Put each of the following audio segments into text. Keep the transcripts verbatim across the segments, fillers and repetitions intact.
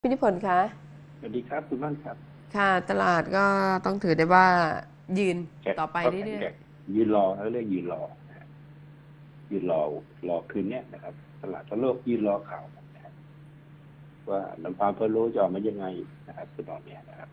พี่นิพนธ์คะสวัสดีครับคุณม่านครับค่ะตลาดก็ต้องถือได้ว่ายืนแข็งต่อไปก็แข็งเรื่อยแกร่งยืนรอเขาเรียกยืนรอนะฮะยืนรอรอคืนเนี้ยนะครับตลาดทั่วโลกยืนรอข่าวนะฮะว่าน้ำปาล์มเฟอร์โรจะออกมายังไงนะครับคือตอนเนี้ยนะครับ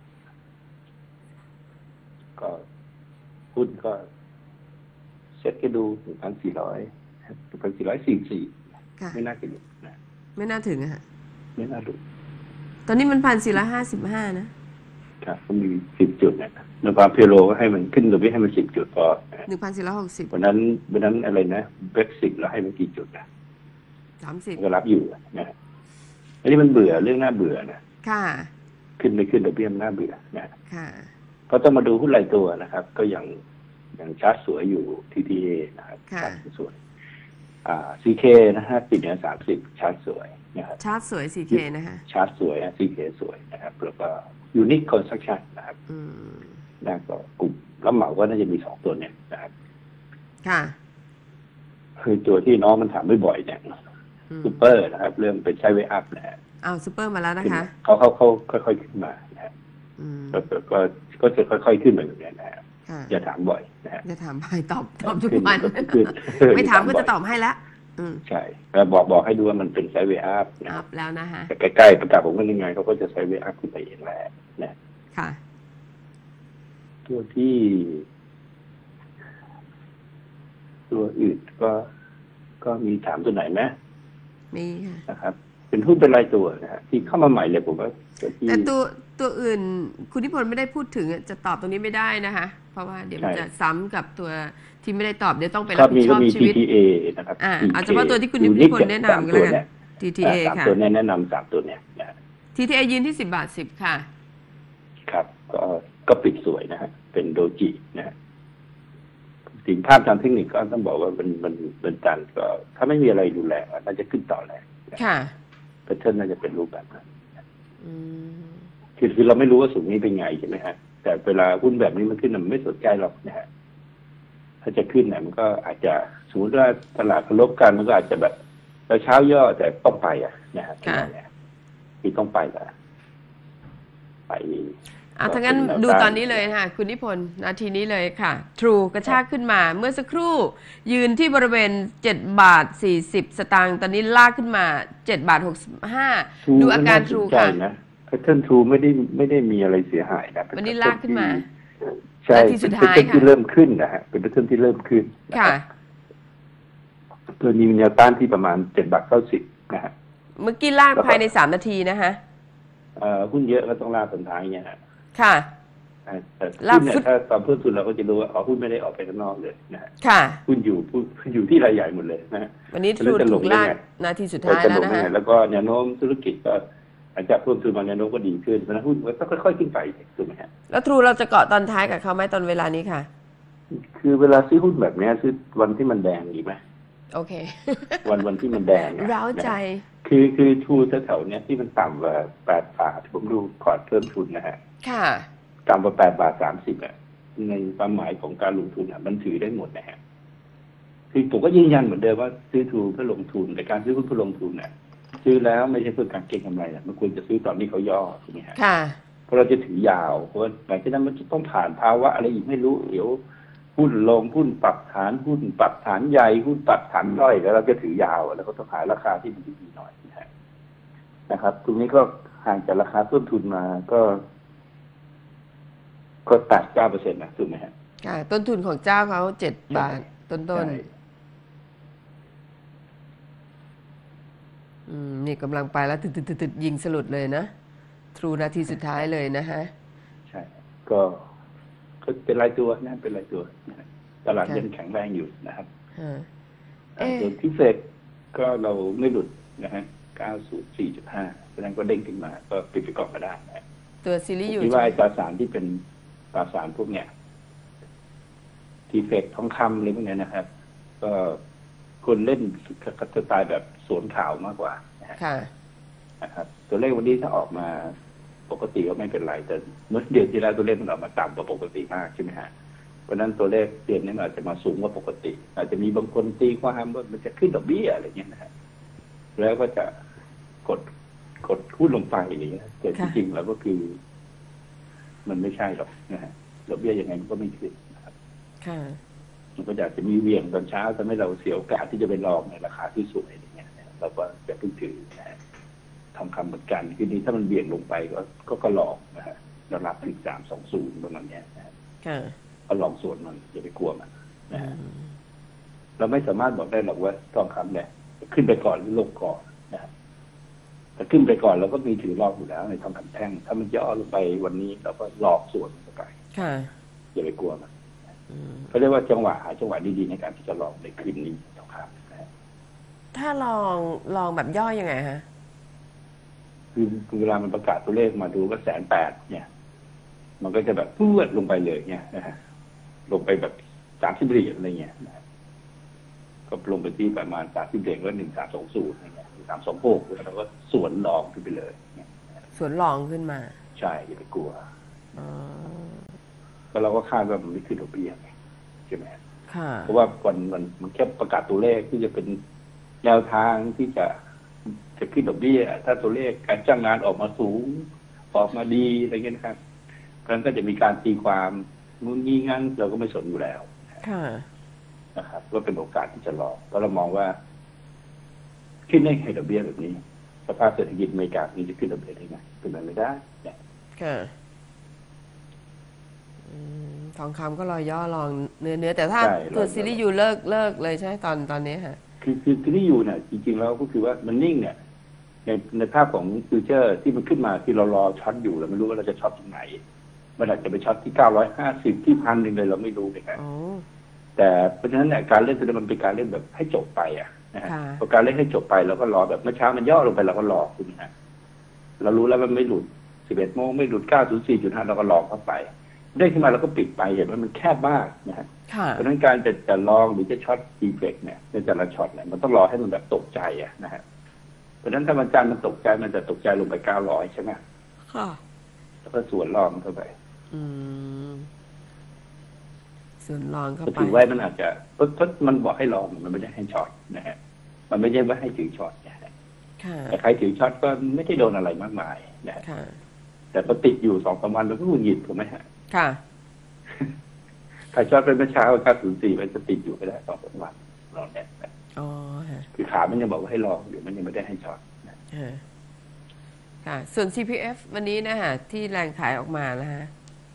ก็หุ้นก็เซ็ตก็ดูหนึ่งพันสี่ร้อยหนึ่งพันสี่ร้อยสี่สี่ๆค่ะไม่น่าจะหลุดนะไม่น่าถึงอะฮะไม่น่าหลุดตอนนี้มันพันสี่ร้อยห้าสิบห้าครับก็มีสิบจุดนะน้ำปาล์มเฟอร์โรก็ให้มันขึ้นหรือไม่ให้มันสิบจุดพอหนึ่งพันสี่ร้อยหกสิบวันนั้นวันนั้นอะไรนะเบรกซิตเราให้มันกี่จุดนะสามสิบก็รับอยู่นะอันนี้มันเบื่อเรื่องน่าเบื่อนะค่ะขึ้นไม่ขึ้นดอกเบี้ยมันน่าเบื่อนะค่ะก็ต้องมาดูหุ้นรายตัวนะครับ ก็ยังยังชาร์จสวยอยู่ ที ที เอ นะครับชาร์จสวยอ่า ซี เค นะฮะติดเหนือสามสิบชาร์จสวยนะครับชาร์จสวย ซี เค นะคะชาร์จสวย ซี เค สวยนะครับแล้วก็ยูนิคคอนสตรัคชั่นนะครับอืมแล้วก็กลุ่มรับเหมาก็น่าจะมีสองตัวเนี่ยนะครับค่ะคือตัวที่น้องมันถามบ่อยๆเนี่ยซูเปอร์นะครับเริ่มเป็นใช้เวอัพนะฮะเอาซูเปอร์มาแล้วนะคะเขาเขาเขาค่อยๆขึ้นมานะฮะก็ก็ก็จะค่อยๆขึ้นมาแบบนี้นะฮะอย่าถามบ่อยนะฮะจะถามให้ตอบตอบทุกวันขึ้นไม่ถามก็จะตอบให้ละใช่แล้วบอกบอกให้ดูว่ามันเป็นไซด์เวย์อัพนะอัพแล้วนะฮะแต่ใกล้ๆประกาศผมว่ายังไงเขาก็จะไซด์เวย์อัพขึ้นไปเองแหละนะค่ะตัวที่ตัวอื่นก็ก็มีถามตัวไหนไหมมีค่ะนะครับเป็นหุ้นเป็นรายตัวนะฮะที่เข้ามาใหม่เลยผมว่าแต่ตัวตัวอื่นคุณนิพนธ์ไม่ได้พูดถึงจะตอบตรงนี้ไม่ได้นะคะเพราะว่าเดี๋ยวมันจะซ้ำกับตัวที่ไม่ได้ตอบเดี๋ยวต้องไปรับผิดชอบชีวิตที ที เอ นะครับอ่าเอาเฉพาะตัวที่คุณนิพนธ์แนะนำก็แล้วกัน ที ที เอ ค่ะตัวนี้แนะนำสามตัวเนี้ยนะที ที เอ ยืนที่สิบบาทสิบค่ะครับก็ก็ปิดสวยนะฮะเป็นโดจินะฮะสิ่งภาพทางเทคนิคก็ต้องบอกว่ามันมันเป็นการก็ถ้าไม่มีอะไรดูแลน่าจะขึ้นต่อแหละค่ะแพทเทิร์นน่าจะเป็นรูปแบบนั้นคือคือเราไม่รู้ว่าสูงนี้เป็นไงใช่ไหมฮะแต่เวลาหุ้นแบบนี้มันขึ้นมันไม่สนใจหรอกนะฮะถ้าจะขึ้นเนี่ยมันก็อาจจะสมมติว่าตลาดลบกันมันก็อาจจะแบบเราเช้าย่อแต่ต้องไปอ่ะนะฮะที่ต้องไปแล้วไปอ่ะถ้างั้นดูตอนนี้เลยค่ะคุณนิพนธ์นาทีนี้เลยค่ะ True กระชากขึ้นมาเมื่อสักครู่ยืนที่บริเวณเจ็ดบาทสี่สิบสตางค์ตอนนี้ลากขึ้นมาเจ็ดบาทหกสิบห้าดูอาการ True ค่ะแพทเทิร์น True ไม่ได้ไม่ได้มีอะไรเสียหายนะวันนี้ลากขึ้นมาใช่เป็นแพทเทิร์นที่เริ่มขึ้นนะฮะเป็นแพทเทิร์นที่เริ่มขึ้นค่ะตัวนี้มีแนวต้านที่ประมาณเจ็ดบาทเก้าสิบนะฮะเมื่อกี้ลากภายในสามนาทีนะคะเอ่อหุ้นเยอะก็ต้องลากตอนท้ายเนี่ยฮะค่ะแต่หุ้นเนี่ยถ้าตอนเพิ่มทุนเราก็จะรู้ว่าอ๋อหุ้นไม่ได้ออกไปข้างนอกเลยนะฮะค่ะหุ้นอยู่หุ้นอยู่ที่รายใหญ่หมดเลยนะวันนี้ทูถูกลากนาทีสุดท้ายแล้วนะฮะแล้วก็แนวโน้มธุรกิจก็อาจจะเพิ่มทุนมาแนวโน้มก็ดีขึ้นเพราะนั้นหุ้นก็ค่อยๆขึ้นไปถูกไหมฮะแล้วทรูเราจะเกาะตอนท้ายกับเขาไหมตอนเวลานี้ค่ะคือเวลาซื้อหุ้นแบบนี้ซื้อวันที่มันแดงดีไหมโอเควันวันที่มันแดงร้าวใจคือคือทูแถวๆเนี้ยที่มันต่ำกว่าแปดบาทผมดูพอร์ตเพิ่มทุนนะฮะค่ะต่ำกว่าแปดบาทสามสิบอ่ะในความหมายของการลงทุนอ่ะมันถือได้หมดนะฮะคือผมก็ยืนยันเหมือนเดิมว่าซื้อทูเพื่อลงทุนแต่การซื้อหุ้นเพื่อลงทุนเนี่ยซื้อแล้วไม่ใช่เพื่อการเก็งกำไรอ่ะมันควรจะซื้อตอนที่เขาย่อถูกไหมฮะค่ะเพราะเราจะถือยาวเพราะหลังจากนั้นมันจะต้องผ่านภาวะอะไรอีกไม่รู้เดี๋ยวหุ้นลงหุ้นปรับฐานหุ้นปรับฐานใหญ่หุ้นปรับฐานย่อยแล้วเราจะถือยาวแล้วก็ต้องหาราคาที่มันดีหน่อยนะครับตรงนี้ก็ห่างจากราคาต้นทุนมาก็ก็ตัดเก้าเปอร์เซ็นต์นะถูกไหมฮะค่ะต้นทุนของเจ้าเขาเจ็ดบาทต้นต้นอืมนี่กำลังไปแล้วตึดตึดตึดยิงสลุดเลยนะทรูนาทีสุดท้ายเลยนะฮะใช่ก็ก็เป็นรายตัวนะเป็นรายตัวตลาดยังแข็งแรงอยู่นะครับส่วนพิเศษก็เราไม่หลุดนะฮะเก้าสิบสี่จุดห้าแสดงก็เด้งขึ้นมาก็ปิดไปก่อนก็ได้นะตัวซีรีส์อยู่ที่ว่าตราสารที่เป็นตราสารพวกเนี้ยทีเฟกทองคำอะไรพวกนี้นะครับก็คนเล่นสไตล์แบบสวนข่าวมากกว่านะครับตัวเลขวันนี้ถ้าออกมาปกติก็ไม่เป็นไรแต่เมื่อเดือนที่แล้วตัวเลขมันออกมาต่ำกว่าปกติมากใช่ไหมฮะเพราะนั้นตัวเลขเดือนนี้อาจจะมาสูงกว่าปกติอาจจะมีบางคนตีความว่ามันจะขึ้นดอกเบี้ยอะไรเงี้ยนะฮะแล้วก็จะกดกดหุ้นลงไปอย่างเงี้ยแต่จริงๆแล้วก็คือ มันไม่ใช่หรอกนะฮะดอกเบี้ยยังไงมันก็ไม่ขึ้นนะครับมันก็อยากจะมีเวี่ยงตอนเช้าทำให้เราเสียโอกาสที่จะไปลองในราคาที่สูงอย่างเงี้ยเราก็จะพึ่งถือนะฮะทองคำเหมือนกันทีนี้ถ้ามันเบี่ยงลงไปก็ก็ก็ลองนะฮะเรารับถึงสามสองศูนย์ประมาณเนี้ยนะฮะก็ลองส่วนมันอย่าไปกลัวมันนะฮะเราไม่สามารถบอกได้หรอกว่าทองคำเนี่ยขึ้นไปก่อนหรือลงก่อนนะฮะถ้าขึ้นไปก่อนเราก็มีถือรอบอยู่แล้วในทองคำแท่งถ้ามันย่อลงไปวันนี้เราก็หลอกส่วนมันไปอย่าไปกลัวมันเขาเรียกว่าจังหวะหาจังหวะดีๆในการที่จะลองในคืนนี้ทองคำนะถ้าลองลองแบบย่อยังไงฮะคือเวลามันประกาศตัวเลขมาดูว่าแสนแปดเนี่ยมันก็จะแบบเพื่อลงไปเลยเนี่ยนะฮะลงไปแบบสามสิบเหรียญอะไรเงี้ยนะก็ลงไปที่ประมาณสามสิบเหรียญก็หนึ่งสามสองศูนย์อะไรเงี้ยสามสองหกแล้วก็สวนลองขึ้นไปเลยสวนลองขึ้นมาใช่อย่าไปกลัวก็เราก็คาดว่ามันไม่ขึ้นดอกเบี้ยใช่ไหมเพราะว่าวันมันมันแค่ประกาศตัวเลขที่จะเป็นแนวทางที่จะจะขึ้นดอกเบี้ยถ้าตัวเลขการจ้างงานออกมาสูงออกมาดีอะไรเงี้ยครับเพราะฉะนั้นก็จะมีการตีความนู่นนี่งั้นเราก็ไม่สนอยู่แล้วนะครับก็เป็นโอกาสที่จะลองเพราะเรามองว่าขึ้นได้ให้ดอกเบี้ยแบบนี้สภาพเศรษฐกิจอเมริกานี้จะขึ้นดอกเบี้ยได้ไงเป็นไปไม่ได้เนี่ยทองคำก็รอย่อลองเนื้อเนื้อแต่ถ้าตัวซีรีส์ยูเลิกเลิกเลยใช่ตอนตอนนี้ฮะคือคือซีรีส์ยูเนี่ยจริงๆแล้วก็คือว่ามันนิ่งเนี่ยในในภาพของฟิวเจอร์ที่มันขึ้นมาที่เรารอช็อตอยู่เราไม่รู้ว่าเราจะช็อตที่ไหนมันอาจจะไปช็อตที่เก้าร้อยห้าสิบที่พันหนึ่งเลยเราไม่รู้เลยครับแต่เพราะฉะนั้นเนี่ยการเล่นตัวนี้มันเป็นการเล่นแบบให้จบไปอ่ะนะฮะพอการเล่นให้จบไปเราก็รอแบบเมื่อเช้ามันย่อลงไปเราก็รอคุณนะเรารู้แล้วมันไม่หลุดสิบเอ็ดโมงไม่หลุดเก้าศูนย์สี่จุดห้าเราก็รอเข้าไปได้ขึ้นมาเราก็ปิดไปเห็นว่ามันแคบมากนะฮะเพราะฉะนั้นการจะจะลองหรือจะช็อตดีเฟกต์เนี่ยในแต่ละช็อตเนี่ยมันต้องรอให้มันแบบตกใจอ่ะนะฮะเพราะฉะนั้นถ้ามันจานมันตกใจมันจะตกใจลงไปเก้าร้อยใช่ไหมค่ะแล้วก็ส่วนรองเข้าไปอืมส่วนรองเข้าไปถือไว้มันอาจจะเพราะมันบอกให้ลองมันไม่ได้ให้ช็อตนะฮะมันไม่ใช่ว่าให้ถือช็อตนะฮะแต่ใครถือช็อตก็ไม่ได้โดนอะไรมากมายนะฮะแต่พอติดอยู่สองสามวันแล้วก็หงุดหงิดถูกไหมฮะค่ะใครช็อตเป็นเมื่อเช้าเก้าศูนย์สี่มันจะติดอยู่ไปได้สองสามวันรอเนี่ยอ๋อคือขามันยังบอกว่าให้ลองอยู่มันยังไม่ได้ให้ช็อตค่ะส่วน ซี พี เอฟ วันนี้นะฮะที่แรงขายออกมานะฮะ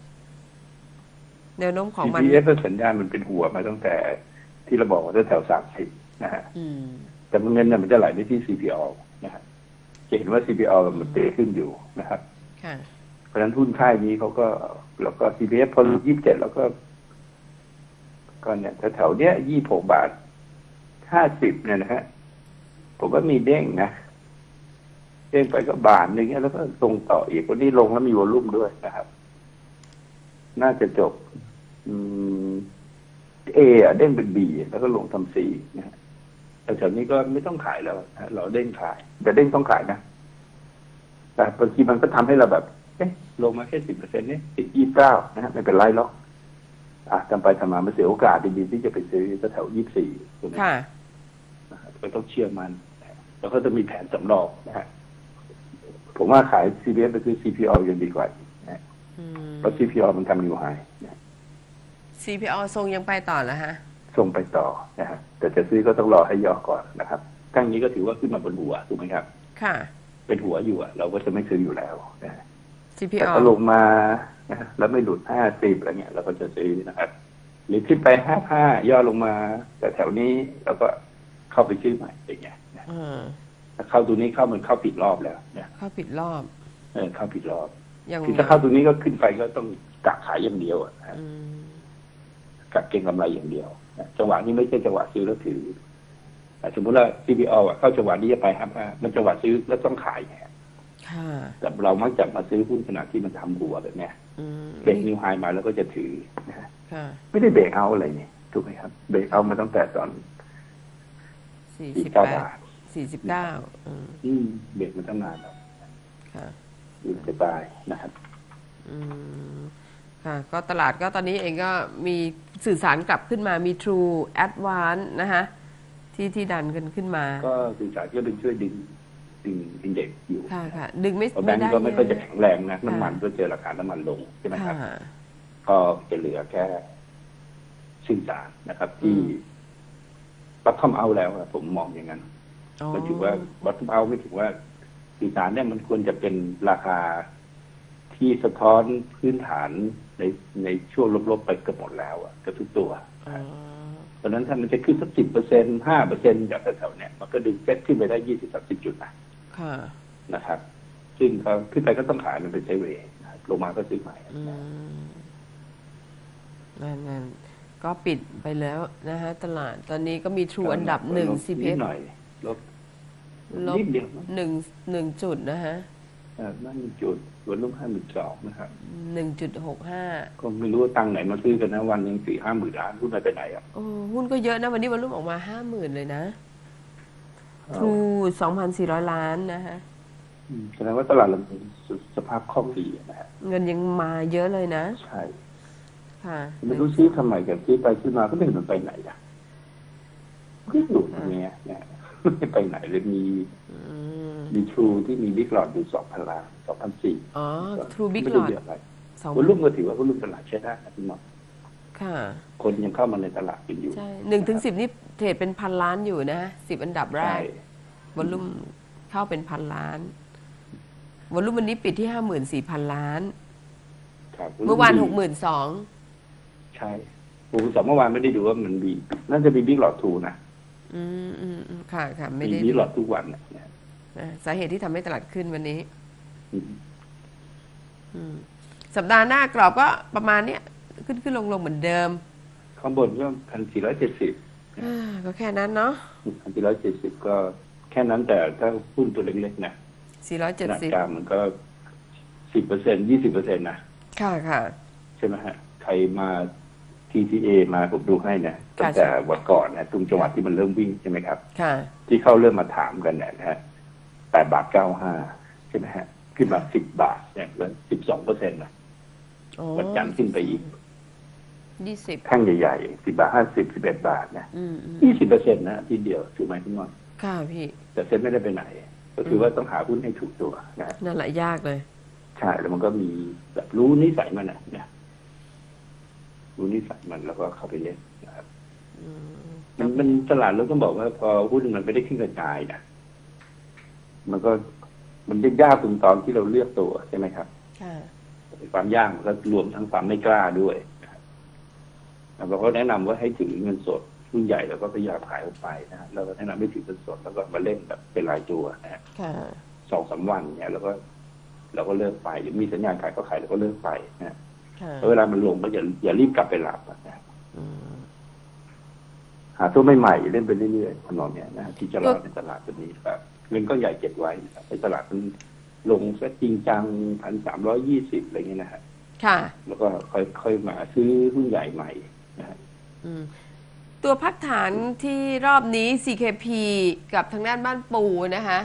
แนวโน้มของมันซี พี เอฟ สัญญาณมันเป็นหัวมาตั้งแต่ที่เราบอกว่าแถวสามสิบนะฮะแต่เงินเนี่ยมันจะไหลไปที่ ซี พี โอ นะฮะจะเห็นว่า ซี พี โอ มันเตะขึ้นอยู่นะครับเพราะฉะนั้นหุ้นค่ายนี้เขาก็แล้วก็ ซี พี เอฟ พอยี่สิบเจ็ดแล้วก็ก็เนี่ยแถวๆเนี้ยยี่สิบหกบาทห้าสิบเนี่ยนะฮะผมว่ามีเด้งนะเด้งไปก็บาทนึงแล้วก็ตรงต่ออีกวันนี้ลงแล้วมีวอลุ่มด้วยนะครับน่าจะจบเออะเด้งเป็นบีแล้วก็ลงทำซีนะฮะแต่แถวนี้ก็ไม่ต้องขายแล้วนะเราเด้งขายแต่เด้งต้องขายนะแต่บางทีมันก็ทำให้เราแบบเอ๊ะลงมาแค่สิบเปอร์เซ็นต์นี่ติดยี่สิบเก้านะฮะไม่เป็นไรหรอกอ่ะทำไปทำมามันเสียโอกาสดีๆที่จะไปซื้อแถวยี่สิบสี่ถูกไหมค่ะก็ต้องเชื่อมันแล้วก็จะมีแผนสำรองนะฮะผมว่าขาย ซี พี เอฟ ไปซื้อ ซี พี โอ ยังดีกว่านะเพราะ ซี พี โอ มันทำนิวไฮซี พี โอ ทรงยังไปต่อแล้วฮะทรงไปต่อนะฮะแต่จะซื้อก็ต้องรอให้ย่อก่อนนะครับครั้งนี้ก็ถือว่าขึ้นมาบนหัวถูกไหมครับค่ะเป็นหัวอยู่อ่ะเราก็จะไม่ซื้ออยู่แล้วนะ ซี พี โอ แต่พอลงมานะแล้วไม่หลุดห้าสิบอะไรเงี้ยเราก็จะซื้อนะครับหรือขึ้นไปห้าห้าย่อลงมาแต่แถวนี้เราก็เข้าไปซื้อใหม่อย่างเงี้ยถ้าเข้าตัวนี้เข้ามันเข้าผิดรอบแล้วเนี่ยเข้าผิดรอบเออเข้าผิดรอบคือถ้าเข้าตัวนี้ก็ขึ้นไปก็ต้องกักขายอย่างเดียวอ่ะกักเก็งกำไรอย่างเดียวจังหวะนี้ไม่ใช่จังหวะซื้อแล้วถือสมมุติว่า ซี พี โอ อ่ะเข้าจังหวะนี้จะไปห้าห้ามันจังหวะซื้อแล้วต้องขายไงแต่เรามักจะมาซื้อหุ้นขณะที่มันทำหัวแบบเนี้ยเบรกนิวไฮมาแล้วก็จะถือนะไม่ได้เบรกเอาอะไรนี่ถูกไหมครับเบรกเอามาตั้งแต่ตอนสี่สิบเก้าบาทสี่สิบเก้าอืมเบรกมาตั้งนานแล้วอยู่จะตายนะครับอืมค่ะก็ตลาดก็ตอนนี้เองก็มีสื่อสารกลับขึ้นมามี True Advance นะคะที่ที่ดันกันขึ้นมาก็สื่อสารก็ดึงช่วยดึง Housing Index อยู่ค่ะค่ะดึงไม่แบงก์ก็ไม่ค่อยจะแข็งแรงนะน้ำมันก็เจอราคาน้ำมันลงใช่ไหมครับก็จะเหลือแค่สื่อสารนะครับที่บัตทอมเอาแล้วผมมองอย่างนั้นก็ถือว่าบัตทอมเอาไม่ถือว่าสื่อสารเนี่ยมันควรจะเป็นราคาที่สะท้อนพื้นฐานในในช่วงลบๆไปเกือบหมดแล้วอ่ะกับทุกตัวเพราะนั้นถ้ามันจะขึ้นสักสิบเปอร์เซ็นต์ห้าเปอร์เซ็นต์จากแถวๆเนี่ยมันก็ดึงเซ็ตขึ้นไปได้ยี่สิบสามสิบจุดนะนะครับซึ่งเขาขึ้นไปก็ต้องขายมันเป็นไซด์เวย์ลงมาก็ซื้อใหม่นั่นนั่นก็ปิดไปแล้วนะฮะตลาดตอนนี้ก็มีทรูอันดับหนึ่ง ซี พี เอสหน่อยลบลบหนึ่งหนึ่งจุดนะฮะนั่นจุดส่วนลบห้าหมื่นสองนะครับหนึ่งจุดหกห้าก็ไม่รู้ว่าตังไหนมาซื้อกันนะวันยังสี่ห้าหมื่นล้านหุ้นไปไหนอ่ะโอ้หุ้นก็เยอะนะวันนี้วันรุ่งออกมาห้าหมื่นเลยนะทรูสองพันสี่ร้อยล้านนะฮะแสดงว่าตลาดเราสภาพคล่องดีนะฮะเงินยังมาเยอะเลยนะใช่ค่ะไม่รู้ซื้อทำไมกันซื้อไปซื้อมาก็ไม่เห็นมันไปไหนอ่ะก็อยู่อย่างเงี้ยเนี่ยไม่ไปไหนเลยมีมีทรูที่มีบิ๊กหลอดอยู่สองพันล้านสองพันสี่อ๋อทรูบิ๊กหลอดคนรุ่มก็ถือว่าคนรุ่มตลาดใช้ได้นะพี่หมอค่ะคนยังเข้ามาในตลาดอยู่ใช่หนึ่งถึงสิบนี่เทรดเป็นพันล้านอยู่นะสิบอันดับแรกวอลลุ่มเข้าเป็นพันล้านวอลลุ่มวันนี้ปิดที่ห้าหมื่นสี่พันล้านเมื่อวานหกหมื่นสองใช่หกหมื่นสองเมื่อวานไม่ได้ดูว่ามันมีน่าจะมีบิ๊กหลอดทูนะอืมอืมค่ะค่ะไม่ได้มีบิ๊กหลอดทุกวันนะสาเหตุที่ทำให้ตลาดขึ้นวันนี้สัปดาห์หน้ากรอบก็ประมาณเนี้ยขึ้นขึ้นลงลงเหมือนเดิมข้างบนก็พันสี่ร้อยเจ็ดสิบก็แค่นั้นเนาะพันสี่ร้อยเจ็ดสิบก็แค่นั้นแต่ถ้าหุ้นตัวเล็กๆนะสี่ร้อยเจ็ดสิบกลางมันก็สิบเปอร์เซ็นต์ยี่สิบเปอร์เซ็นต์นะค่ะค่ะใช่ไหมฮะใครมา ที ที เอ มาผมดูให้เนี่ยตั้งแต่วันก่อนนะตรงจังหวัดที่มันเริ่มวิ่งใช่ไหมครับค่ะที่เขาเริ่มมาถามกันเนี่ยนะฮะแปดบาทเก้าห้าใช่ไหมฮะขึ้นมาสิบบาทเนี่ยแล้วสิบสองเปอร์เซ็นต์นะวันจันทร์ขึ้นไปอีกยี่สิบแท่งใหญ่ๆสิบบาทห้าสิบสิบเอ็ดบาทนะยี่สิบเปอร์เซ็นต์นะทีเดียวถูกไหมพี่มอนค่ะพี่แต่เซ็นไม่ได้ไปไหนก็คือว่าต้องหาหุ้นให้ถูกตัวนะนั่นแหละยากเลยใช่แล้วมันก็มีแบบรู้นิสัยมันนะเนี่ยรู้นิสัยมันแล้วก็เข้าไปเล่นนะครับมันเป็นตลาดเราต้องบอกว่าพอหุ้นมันไม่ได้ขึ้นกระจายนะมันก็มันยากตรงตอนที่เราเลือกตัวใช่ไหมครับความยากมันก็รวมทั้งความไม่กล้าด้วยเราก็แนะนำว่าให้ถือเงินสดหุ้นใหญ่แล้วก็พยายามขายออกไปนะเราก็แนะนำให้ถือเงินสดแล้วก็มาเล่นแบบเป็นรายตัวนะฮะสองสามวันเนี่ยแล้วก็เราก็เลิกไปหรือมีสัญญาณขายก็ขายแล้วก็เลิกไปนะเวลามันลงก็อย่าอย่ารีบกลับไปหลับนะหาตัวใหม่ๆเล่นไปเรื่อยๆคนเราเนี่ยนะที่จะรอในตลาดตัวนี้ครับเงินก็ใหญ่เก็บไว้ในตลาดมันลงสักจริงจังพันสามร้อยยี่สิบอะไรเงี้ยนะฮะค่ะแล้วก็ค่อยๆมาซื้อหุ้นใหญ่ใหม่นะฮะตัวพักฐานที่รอบนี้ ซี เค พี กับทางด้านบ้านปูนะคะ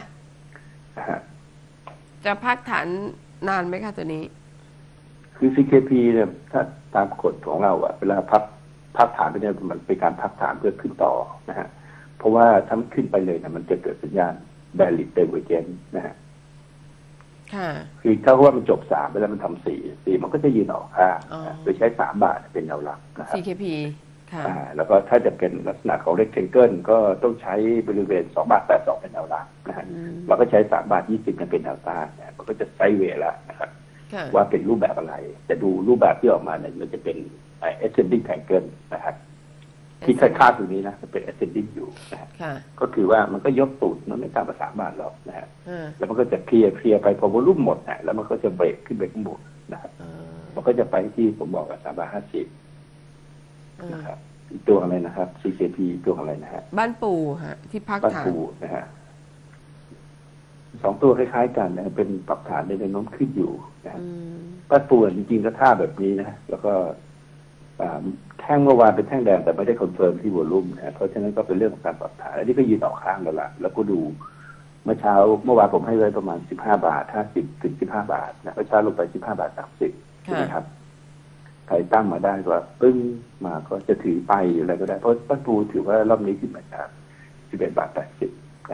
จะพักฐานนานไหมคะตัวนี้คือ ซี เค พี เนี่ยถ้าตามกฎของเราอะเวลาพักพักฐานไปเนี่ยมันเป็นการพักฐานเพื่อขึ้นต่อนะฮะเพราะว่าถ้ามันขึ้นไปเลยเนี่ยมันจะเกิดสัญญาณ valid divergence นะฮะคือถ้าว่ามันจบสามไปแล้วมันทำสี่สี่มันก็จะยืนออกค่าโดยใช้สามบาทเป็นแนวหลักนะครับซี เค พี ค่ะแล้วก็ถ้าจะเป็นลักษณะของ rectangle ก็ต้องใช้บริเวณสองบาทแปดสองเป็นแนวหลักนะฮะเราก็ใช้สามบาทยี่สิบเป็นแนวต้านเนี่ยมันก็จะไซด์เวย์แล้วนะครับว่าเป็นรูปแบบอะไรจะดูรูปแบบที่ออกมาเนี่ยมันจะเป็น ascending triangle นะครับที่คาดๆตรงนี้นะเป็น ascending อยู่นะฮะก็คือว่ามันก็ยกตูดมันไม่ตามภาษาบาทหรอกนะฮะแล้วมันก็จะเคลียร์เคลียร์ไปพอวอลุ่มหมดนะแล้วมันก็จะเบรกขึ้นไปข้างบนนะครับมันก็จะไปที่ผมบอกกับสามบาทห้าสิบนะครับตัวอะไรนะครับ ซี เค พี ตัวอะไรนะฮะบ้านปูฮะที่พักฐานบ้านปูนะฮะสองตัวคล้ายๆกันนะเป็นปรับฐานในแนวโน้มขึ้นอยู่นะบ้านปูจริงๆก็ท่าแบบนี้นะแล้วก็แท่งเมื่อวานเป็นแท่งแดงแต่ไม่ได้คอนเฟิร์มที่วอลุ่มนะเพราะฉะนั้นก็เป็นเรื่องของการปรับฐานอันนี้ก็ยืนออกข้างแล้วล่ะแล้วก็ดูเมื่อเช้าเมื่อวานผมให้ไว้ประมาณสิบห้าบาทห้าสิบถึงสิบห้าบาทนะเมื่อเช้าลงไปสิบห้าบาทสามสิบใช่ไหมครับใครตั้งมาได้ก็ปึ้งมาก็จะถือไปอะไรก็ได้เพราะบ้านปูถือว่ารอบนี้ขึ้นมาจากสิบเอ็ดบาทแปดสิบนะฮะ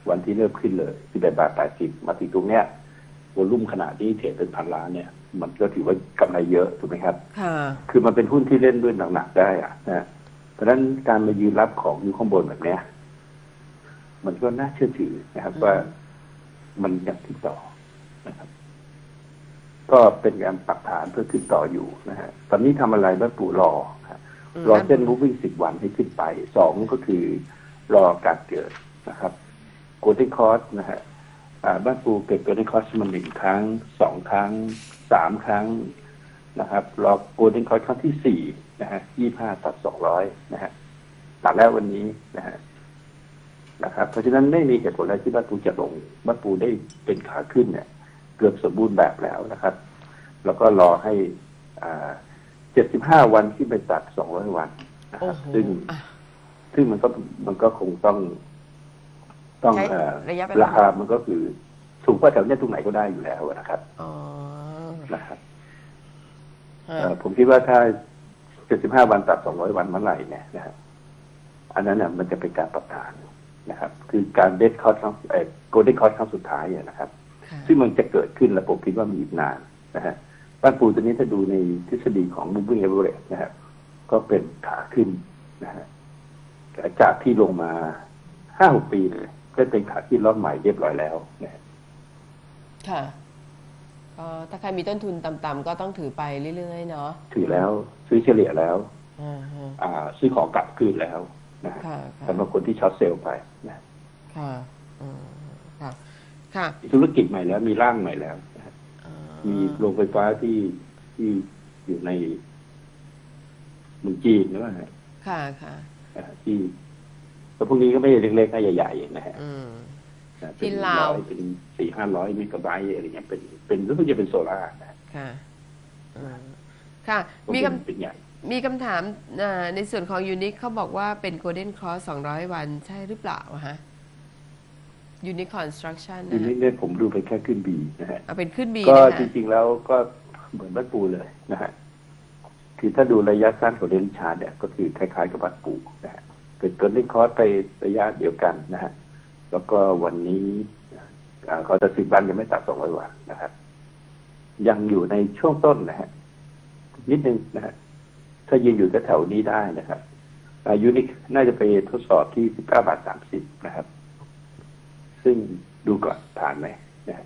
วันที่เริ่มขึ้นเลยสิบเอ็ดบาทแปดสิบมาถึงตรงเนี้ยวอลุ่มขนาดที่เทรดเป็นพันล้านเนี่ยมันก็ถือว่ากำไรเยอะถูกไหมครับค่ะคือมันเป็นหุ้นที่เล่นด้วยหนักๆได้อะนะเพราะฉะนั้นการมายืนรับของอยู่ข้างบนแบบเนี้ยมันก็น่าเชื่อถือนะครับว่ามันยังขึ้นต่อนะครับก็เป็นการปรับฐานเพื่อขึ้นต่ออยู่นะฮะตอนนี้ทำอะไรบ้างปู่รอรอเส้น moving สิบวันให้ขึ้นไปสองก็คือรอการเกิดนะครับโกลเด้นคอร์สนะฮะบ้านปูเกิดโกลเด้นคอร์สมันหนึ่งครั้งสองครั้งสามครั้งนะครับรอโกลเด้นคอร์สครั้งที่สี่นะฮะยี่ห้าตัดสองร้อยนะฮะตัดแล้ววันนี้นะฮะนะครับเพราะฉะนั้นไม่มีเหตุผลอะไรที่บ้านปูจะลงบ้านปูได้เป็นขาขึ้นเนี่ยเกือบสมบูรณ์แบบแล้วนะครับแล้วก็รอให้อ่าเจ็ดสิบห้าวันที่ไปตัดสองร้อยวันนะครับซึ่งซึ่งมันก็มันก็คงต้องต้องราคามันก็คือถูกกว่าแถวนี้ตรงไหนก็ได้อยู่แล้วนะครับนะครับผมคิดว่าถ้าเจ็ดสิบห้าวันตัดสองร้อยวันเมื่อไหร่เนี่ยนะฮะอันนั้นน่ะมันจะเป็นการปรับฐานนะครับคือการเดทคอร์สครั้งเอ่อโกลเด้นคอร์สครั้งสุดท้ายนะครับซึ่งมันจะเกิดขึ้นและผมคิดว่ามีอีกนานนะฮะบ้านปูตัวนี้ถ้าดูในทฤษฎีของ moving average นะครับก็เป็นขาขึ้นนะฮะจากที่ลงมาห้าหกปีเลยก็เป็นขาขึ้นรอบใหม่เรียบร้อยแล้วนะค่ะก็ถ้าใครมีต้นทุนต่ำๆก็ต้องถือไปเรื่อยๆเนาะถือแล้วซื้อเฉลี่ยแล้วอ่าซื้อของกลับคืนแล้วนะสำหรับคนที่ช็อตเซลล์ไปนะค่ะค่ะค่ะธุรกิจใหม่แล้วมีร่างใหม่แล้วมีโรงไฟฟ้าที่ที่อยู่ในเมืองจีนหรือว่าค่ะค่ะที่แล้วพวกนี้ก็ไม่ใช่เล็กๆนะใหญ่ๆนะฮะที่ลาวเป็นสี่ห้าร้อยเมกะไบต์อะไรเงี้ยเป็นเป็นรู้สึกจะเป็นโซล่านะค่ะค่ะมีคำมีคำถามในส่วนของยูนิคเขาบอกว่าเป็นโกลเด้นครอสสองร้อยวันใช่หรือเปล่าฮะยูนิคคอนสตรักชั่นยูนิคเนี่ยผมดูไปแค่ขึ้นบีนะฮะเอาเป็นขึ้นบีก็จริงๆแล้วก็เหมือนบ้านปูเลยนะฮะคือถ้าดูระยะสั้นของเดนชาร์ดเนี่ยก็คือคล้ายๆกับบ้านปูนะฮะเกิดเกิดเล่นคอร์สไประยะเดียวกันนะฮะแล้วก็วันนี้เขาจะสิบวันยังไม่ตัดสองร้อยวันนะครับยังอยู่ในช่วงต้นนะฮะนิดนึงนะฮะถ้ายืนอยู่แถวนี้ได้นะครับยูนิคน่าจะไปทดสอบที่สิบเก้าบาทสามสิบนะครับซึ่งดูก่อนผ่านไหมนะ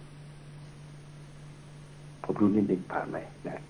ผมดูนิดนึงผ่านไหมนะ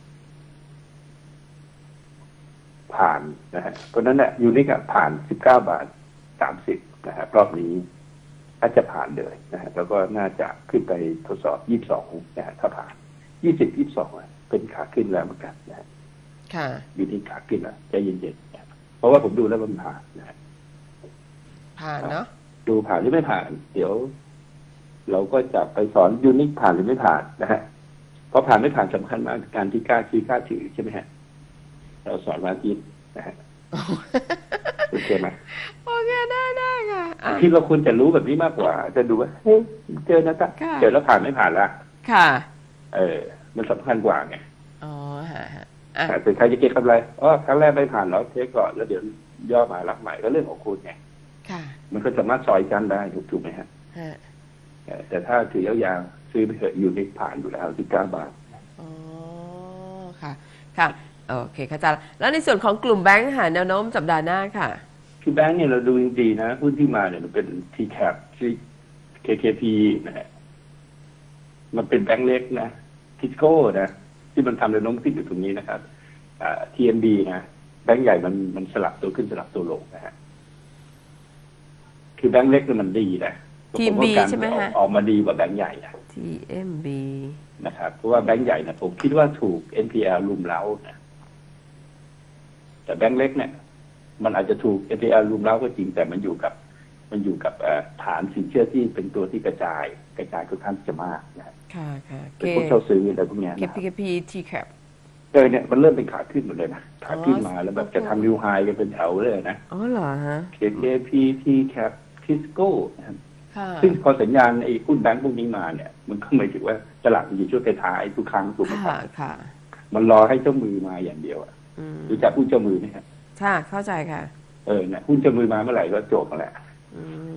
ผ่านนะฮะเพราะนั้นเนี่ยยูนิคผ่านสิบเก้าบาทสามสิบนะฮะรอบนี้อาจจะผ่านเลยนะฮะแล้วก็น่าจะขึ้นไปทดสอบยี่สิบสองนะฮะถ้าผ่านยี่สิบยี่สิบสองเป็นขาขึ้นแล้วเหมือนกันนะฮะค่ะยูนิคขาขึ้นแล้วใจเย็นๆเพราะว่าผมดูแล้วมันผ่านนะฮะผ่านเนาะดูผ่านหรือไม่ผ่านเดี๋ยวเราก็จะไปสอนยูนิคผ่านหรือไม่ผ่านนะฮะเพราะผ่านไม่ผ่านสำคัญมากการที่กล้าซื้อกล้าถือใช่ไหมฮะเราสอนวันอาทิตย์นะฮะโอเคไหมโอเคได้ได้ค่ะที่เราควรจะรู้แบบนี้มากกว่าจะดูว่าเฮ้ยเจอนะจ๊ะเจอแล้วผ่านไม่ผ่านละค่ะเออมันสำคัญกว่าไงอ๋อฮะแต่เป็นใครจะเก็บกำไรอ๋อครั้งแรกไม่ผ่านแล้วเทคก่อนแล้วเดี๋ยวย่อมารับใหม่ก็เรื่องของคุณไงค่ะมันก็สามารถซอยกันได้ถูกถูกไหมฮะแต่ถ้าถือยาวๆซื้อไปเถอะอยู่ในผ่านอยู่แล้วสิบเก้าบาทอ๋อค่ะค่ะโอเคค่ะอาจารย์แล้วในส่วนของกลุ่มแบงค์หาแนวโน้มสัปดาห์หน้าค่ะคือแบงค์เนี่ยเราดูดีๆนะหุ้นที่มาเนี่ยมันเป็น ที แคป ที่ เค เค พี นะฮะมันเป็นแบงค์เล็กนะทิสโก้นะที่มันทำแนวโน้มขึ้นอยู่ตรงนี้นะครับอ่า ที เอ็ม บี นะแบงค์ใหญ่มันมันสลับตัวขึ้นสลับตัวลงนะฮะคือแบงค์เล็กเนี่ยมันดีนะที เอ็ม บี ใช่ไหมฮะออกมาดีกว่าแบงค์ใหญ่นะที เอ็ม บีนะครับเพราะว่าแบงค์ใหญ่นะผมคิดว่าถูก เอ็น พี แอล ลุมเล้านะแต่แบงค์เล็กเนี่ยมันอาจจะถูก เอ็น พี แอล ลุมเล้าก็จริงแต่มันอยู่กับมันอยู่กับฐานสินเชื่อที่เป็นตัวที่กระจายกระจายค่อนข้างจะมากนะค่ะค่ะเป็นพวกเช่าซื้ออะไรพวกนี้นะเค พี เค พี ที แคปเออเนี่ยมันเริ่มเป็นขาขึ้นหมดเลยนะขาขึ้นมาแล้วแบบจะทำนิวไฮกันเป็นแถวเลยนะอ๋อเหรอฮะเค เค พี ที แคป ทิสโก้นะครับซึ่งพอสัญญาณไอ้หุ้นแบงก์พวกนี้มาเนี่ยมันก็หมายถึงว่าตลาดมันอยู่ช่วงท้ายทุกครั้งถูกไหมครับมันรอให้เจ้ามือมาอย่างเดียวอ่ะรู้จักหุ้นเจ้ามือไหมครับค่ะเข้าใจค่ะเออเนี่ยหุ้นเจ้ามือมาเมื่อไหร่ก็จบแล้ว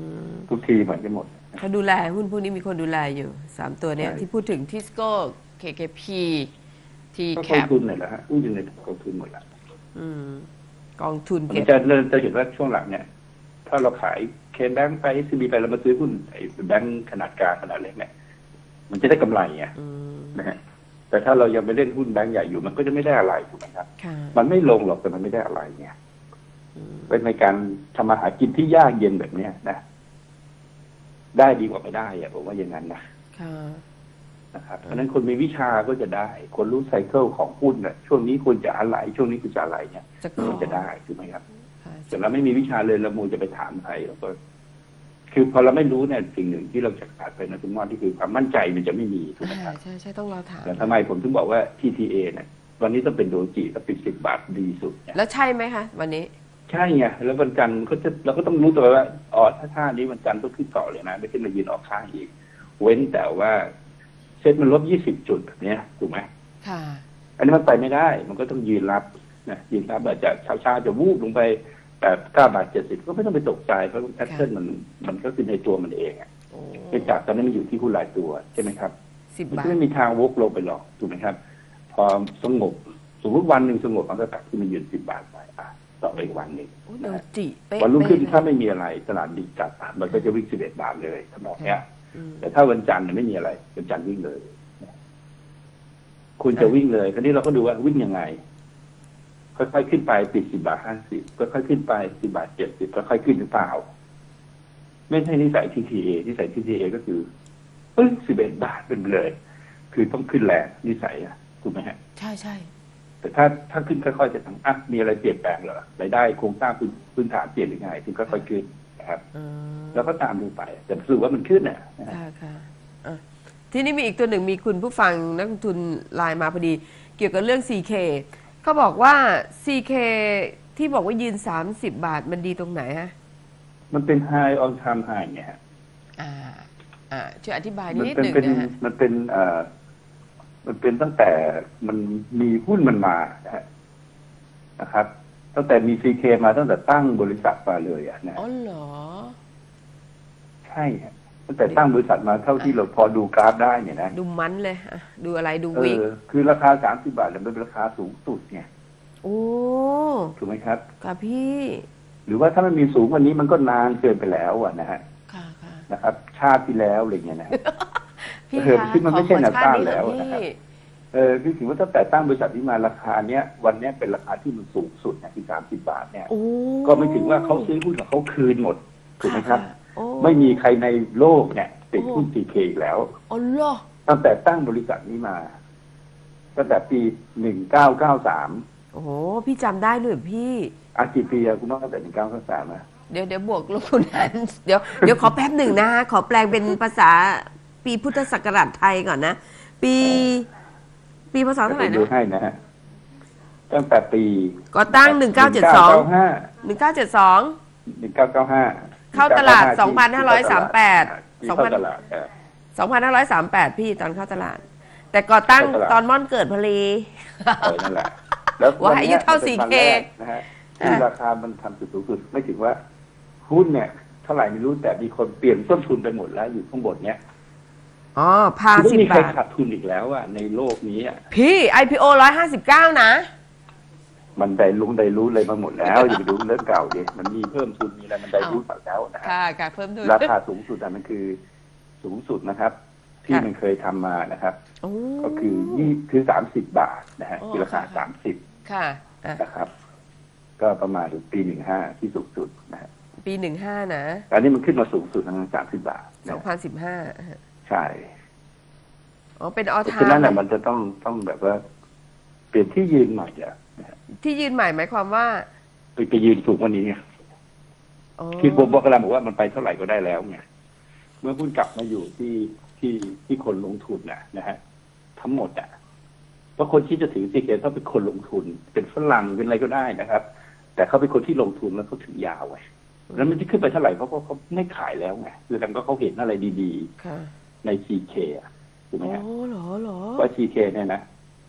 ทุกทีเหมือนกันหมดเขาดูแลหุ้นพวกนี้มีคนดูแลอยู่สามตัวเนี่ยที่พูดถึงทิสโก้ เค เค พี ทีก็แคกองปทุนเนี่ยแหละฮะหุ้นอยู่ในกองทุนหมดแล้วกองทุนมัเก็นบจะเริ่มจะเห็นว่าช่วงหลังเนี่ย ถ้าเราขายเคแบงค์ไปซีบีไปเรามาซื้อหุ้นไอ้แบงค์ขนาดกลางขนาดเล็กเนี่ยมันจะได้กำไรไงนะฮะแต่ถ้าเรายังไปเล่นหุ้นแบงค์ใหญ่อยู่มันก็จะไม่ได้อะไรถูกไหมครับมันไม่ลงหรอกแต่มันไม่ได้อะไรเนี่ยเป็นในการทำมาหากินที่ยากเย็นแบบเนี้ยนะได้ดีกว่าไม่ได้อะผมว่าอย่างนั้นนะนะครับเพราะฉะนั้นคนมีวิชาก็จะได้ คนรู้ไซเคิลของหุ้นเนี่ยช่วงนี้ควรจะอะไรช่วงนี้ควรจะอะไรเนี่ยมันจะได้ถูกไหมครับแต่เราไม่มีวิชาเลยเราโมจะไปถามใครแล้วก็คือพอเราไม่รู้เนี่ยสิ่งหนึ่งที่เราจะขาดไปนะคุณมอที่คือความมั่นใจมันจะไม่มีถูกไหมครับใช่ใช่ต้องรอถามแต่ทำไมผมถึงบอกว่า ที ที เอ เนี่ยวันนี้ต้องเป็นโดจิถ้าปิดสิบบาทดีสุดแล้วใช่ไหมคะวันนี้ใช่ไงแล้ววันจันทร์เขาจะเราก็ต้องรู้ตัวว่าอ๋อถ้าท่านี้วันจันทร์ต้องขึ้นต่อเลยนะไม่ใช่มายืนออกข้างอีกเว้นแต่ว่าเซ็ตมันลบยี่สิบจุดแบบนี้ถูกไหมค่ะอันนี้มันไปไม่ได้มันก็ต้องยืนรับนะยืนรับอาจจะเช้าๆจะวูบลงไปแบบเก้าบาทเจ็ดสิบก็ไม่ต้องไปตกใจเพราะแพทเทิร์นมันมันก็คือในตัวมันเองอ่ะไปจากตอนนี้มันอยู่ที่หุ้นหลายตัวใช่ไหมครับมันไม่มีทางวกลงไปหรอกถูกไหมครับพอสงบสมมติวันหนึ่งสงบมันก็กลับขึ้นมายืนสิบบาทไปอ่ะต่อไปอีกวันหนึ่งวันรุ่งขึ้นถ้าไม่มีอะไรตลาดดีจัดมันก็จะวิ่งสิบเอ็ดบาทเลยทำนองเนี้ยแต่ถ้าวันจันทร์ไม่มีอะไรวันจันทร์วิ่งเลยคุณจะวิ่งเลยคราวนี้เราก็ดูว่าวิ่งยังไงค่อยๆขึ้นไปปิดสิบบาทห้าสิบค่อยๆขึ้นไปสิบบาทเจ็ดสิบค่อยๆขึ้นหรือเปล่าไม่ใช่นิสัย ที ที เอ นิสัย ที ที เอ ก็คือเอ้ยสิบเอ็ดบาทเป็นเลย คือต้องขึ้นแรงนิสัยอ่ะถูกไหมฮะใช่ใช่แต่ถ้าถ้าขึ้นค่อยๆจะทำอ่ะมีอะไรเปลี่ยนแปลงเหรอรายได้โครงสร้างพื้นฐานเปลี่ยนหรือไงถึงค่อยๆขึ้นนะครับแล้วก็ตามดูไปแต่รู้สึกว่ามันขึ้นเนี่ยค่ะค่ะทีนี้มีอีกตัวหนึ่งมีคุณผู้ฟังนักลงทุนไลน์มาพอดีเกี่ยวกับเรื่อง ซี เค เขาบอกว่า ซี เค ที่บอกว่ายืนสามสิบบาทมันดีตรงไหนฮะมันเป็น high on time high ไงฮะอ่าอ่าช่วยอธิบายนิดหนึ่งนะฮะมันเป็นอ่ามันเป็นตั้งแต่มันมีหุ้นมันมานะฮะนะครับตั้งแต่มี ซี เค มาตั้งแต่ตั้งบริษัทมาเลยอ่ะนะอ๋อเหรอใช่ฮะตั้งแต่ตั้งบริษัทมาเท่าที่เราพอดูกราฟได้เนี่ยนะดูมันเลยดูอะไรดูวิกคือราคาสามสิบบาทมันเป็นราคาสูงสุดไงโอ้ถูกไหมครับค่ะพี่หรือว่าถ้ามันมีสูงกว่านี้มันก็นานเกินไปแล้วอ่ะนะฮะค่ะค่ะนะครับชาติที่แล้วอะไรเงี้ยนะพี่คะที่มันไม่ใช่แนวต้านแล้วนะครับเออคือถือว่าตั้งแต่ตั้งบริษัทนี้มาราคาเนี้ยวันนี้เป็นราคาที่มันสูงสุดนะที่สามสิบบาทเนี่ยก็ไม่ถึงว่าเขาซื้อหุ้นของเขาคืนหมดถูกไหมครับไม่มีใครในโลกเนี่ยติดหุ้น ซี เค อีกแล้วอ๋อเหรอตั้งแต่ตั้งบริษัทนี้มาตั้งแต่ปีหนึ่งเก้าเก้าสามโอ้โหพี่จำได้เลยพี่อากี่ปีอะคุณน้องตั้งแต่หนึ่งเก้าเก้าสามนะเดี๋ยวเดี๋ยวบวกลบคูณหารเดี๋ยวเดี๋ยวขอแป๊บหนึ่งนะขอแปลงเป็นภาษาปีพุทธศักราชไทยก่อนนะปีปีพศเท่าไหร่นะดูให้นะฮะตั้งแต่ปีก่อตั้งหนึ่งเก้าเจ็ดสองหนึ่งเก้าเจ็ดสองหนึ่งเก้าเก้าห้าเข้าตลาดสองพันห้าร้อยสามแปดสองพันสองพันห้าร้อยสามแปดพี่ตอนเข้าตลาดแต่ก่อตั้งตอนม่อนเกิดพลีนั่นแหละแล้วว่าอายุเท่า ซี เคนะฮะที่ราคามันทำจุดสูงสุดไม่ถึงว่าหุ้นเนี่ยเท่าไหร่ไม่รู้แต่มีคนเปลี่ยนต้นทุนไปหมดแล้วอยู่ข้างบนเนี้ยอ๋อพาสิบบาทไม่มีใครขาดทุนอีกแล้วอ่ะในโลกนี้อ่ะพี่ ไอ พี โอ ร้อยห้าสิบเก้านะมันได้รู้ได้รู้เลยมาหมดแล้วอย่าไปดูเรื่องเก่าดิมันมีเพิ่มทุนมีอะไรมันได้รู้หมดแล้วนะฮะค่ะการเพิ่มทุนราคาสูงสุดมันคือสูงสุดนะครับที่มันเคยทำมานะครับก็คือยี่คือสามสิบบาทนะฮะคือราคาสามสิบค่ะนะครับก็ประมาณปีหนึ่งห้าที่สูงสุดนะฮะปีหนึ่งห้านะอันนี้มันขึ้นมาสูงสุดทั้งสามสิบบาทสองพันสิบห้าใช่อ๋อเป็นออทาฉะนั้นแหละมันจะต้องต้องแบบว่าเปลี่ยนที่ยืนใหม่อ่ะที่ยืนใหม่หมายความว่าไปไปยืนสูงกว่านี้ไงคือผมบอกกำลังบอกว่ามันไปเท่าไหร่ก็ได้แล้วไงเมื่อคุณกลับมาอยู่ที่ที่ที่คนลงทุนน่ะนะฮะทั้งหมดอ่ะเพราะคนที่จะถือซีเคต้องเป็นคนลงทุนเป็นฝรั่งเป็นอะไรก็ได้นะครับแต่เขาเป็นคนที่ลงทุนแล้วเขาถือยาวไงแล้วมันจะขึ้นไปเท่าไหร่เขาก็เขาไม่ขายแล้วไงคือกันก็เขาเห็นอะไรดีๆในซีเคอ่ะถูกไหมฮะโอ้เหรอเหรอว่าซีเคเนี่ยนะ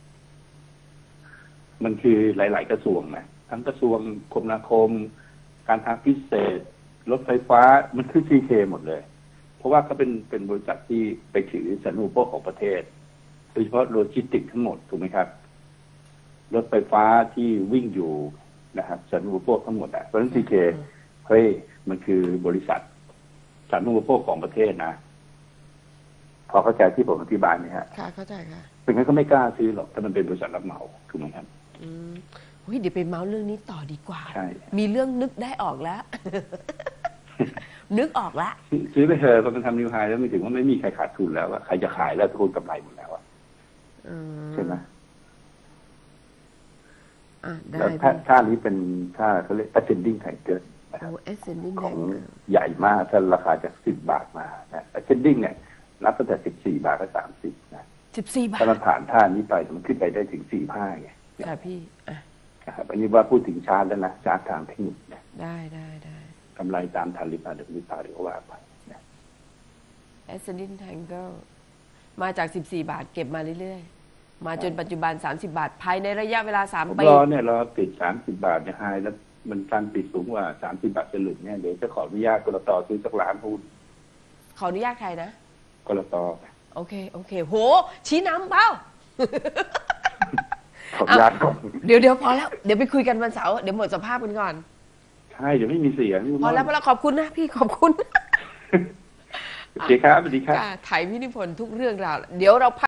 มันคือหลายๆกระทรวงนะทั้งกระทรวงคมนาคมการทางพิเศษรถไฟฟ้ามันคือ ซี เค หมดเลย เพราะว่าเขาเป็นเป็นบริษัทที่ไปถือสาธารณูปโภคของประเทศโดยเฉพาะโลจิสติกส์ทั้งหมดถูกไหมครับรถไฟฟ้าที่วิ่งอยู่นะครับสาธารณูปโภคทั้งหมดอ่ะเพราะฉะนั้น ซี เค เฮ้ยมันคือบริษัทสาธารณูปโภคของประเทศนะพอเข้าใจที่ผมอธิบายไหมฮะค่ะเข้าใจค่ะเป็นงั้นก็ไม่กล้าซื้อหรอกถ้ามันเป็นบริษัทรับเหมาถูกไหมครับอืมเฮ้ยเดี๋ยวไปเมาส์เรื่องนี้ต่อดีกว่าใช่มีเรื่องนึกได้ออกแล้ว นึกออกแล้วซื้อไปเถอะพอมันทำนิวไฮแล้วไม่ถึงว่าไม่มีใครขาดทุนแล้วอะใครจะขายแล้วทุกคนกำไรหมดแล้วอะใช่ไหมแล้วท่านี้เป็นท่าเขาเรียก ascending triangle นะครับของใหญ่มากถ้าราคาจากสิบบาทมานะ ascending เนี่ยนับตั้งแต่สิบสี่บาทก็สามสิบนะสิบสี่บาทถ้าเราผ่านท่านี้ไปมันขึ้นไปได้ถึงสี่ห้าไงค่ะพี่อ่ะครับอันนี้ว่าพูดถึงชาร์ตแล้วนะชาร์ตทางเทคนิคนะได้ได้ได้กำไรตามทันหรือเปล่าเดี๋ยววิพากษ์หรือว่าไปนะ ascending triangle มาจากสิบสี่บาทเก็บมาเรื่อยๆมาจนปัจจุบันสามสิบบาทภายในระยะเวลาสามปีรอเนี่ยเราติดสามสิบบาทเนี่ยไฮแล้วมันการปิดสูงกว่าสามสิบบาทจะหลุดเนี่ยเดี๋ยวจะขออนุญาตกลตซื้อสักล้านหุ้นขออนุญาตใครนะกลตโอเคโอเคโหชี้นำเปล่าขออนุญาตก่อนเดี๋ยวเดี๋ยวพอแล้วเดี๋ยวไปคุยกันวันเสาร์เดี๋ยวหมดสภาพกันก่อนใช่เดี๋ยวไม่มีเสียงพอแล้วพอแล้วขอบคุณนะพี่ขอบคุณโอเคครับสวัสดีครับถ่ายพี่นิพนธ์ทุกเรื่องราวเดี๋ยวเรา